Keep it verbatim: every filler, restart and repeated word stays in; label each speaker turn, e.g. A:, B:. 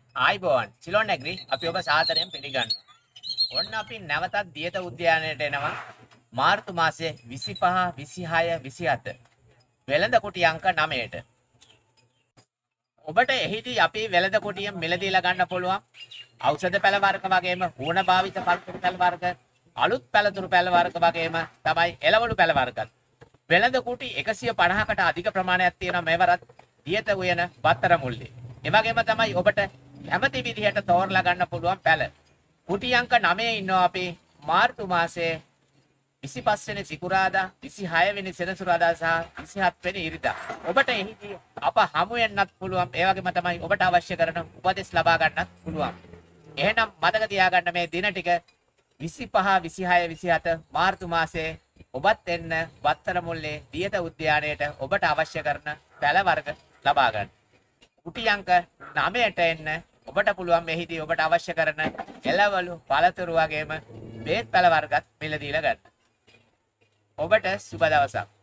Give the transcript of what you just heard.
A: ආයිබෝන් සිලොන් නැග්‍රි අපි ඔබ සාදරයෙන් පිළිගන්නවා. ඔන්න අපි නැවතත් දියත උද්‍යානයට එනවා. මාර්තු මාසයේ විසිපහ විසිහය විසිහත වෙළඳ කුටි අංක නවයට. ඔබට එහිදී අපි වෙළඳ කුටිය මිලදීලා ගන්න පුළුවන්. ඖෂධ පැල වර්ග වගේම හුණ භාවිත පළතුරු පැල වර්ග, අලුත් පැලතුරු පැල වර්ග වගේම තමයි එළවලු පැල වර්ගත්. වෙළඳ කුටි එකසිය පනහකට අධික ප්‍රමාණයක් තියෙනවා මේවරත් දියත උයන බත්තර මුල්ලේ. ඒ වගේම තමයි ඔබට කැමති විදිහට තෝරලා ගන්න පුළුවන් පැල. කුටි අංක නවයේ ඉන්නවා අපි මාර්තු මාසයේ විසිපහ වෙනි සිකුරාදා, විසිහය වෙනි සෙනසුරාදා සහ විසිහත් වෙනි ඉරිදා. ඔබට එහිදී අප හමු වෙන්නත් පුළුවන්. ඒ වගේම තමයි ඔබට අවශ්‍ය කරන උපදෙස් ලබා ගන්නත් පුළුවන්. එහෙනම් මතක තියාගන්න මේ දින ටික විසිපහ විසිහය විසිහත මාර්තු මාසයේ ඔබත් එන්න බත්තර මුල්ලේ දියත උද්‍යානයට ඔබට අවශ්‍ය කරන පැල වර්ග ලබා ගන්න. කුටි අංක නවයට එන්න ඔබට පුළුවන් මෙහිදී ඔබට අවශ්‍ය කරන එළවලු පළතුරු වගේම බේත් පැල වර්ගත් මිලදීලා ගන්න. ඔබට සුබ දවසක්.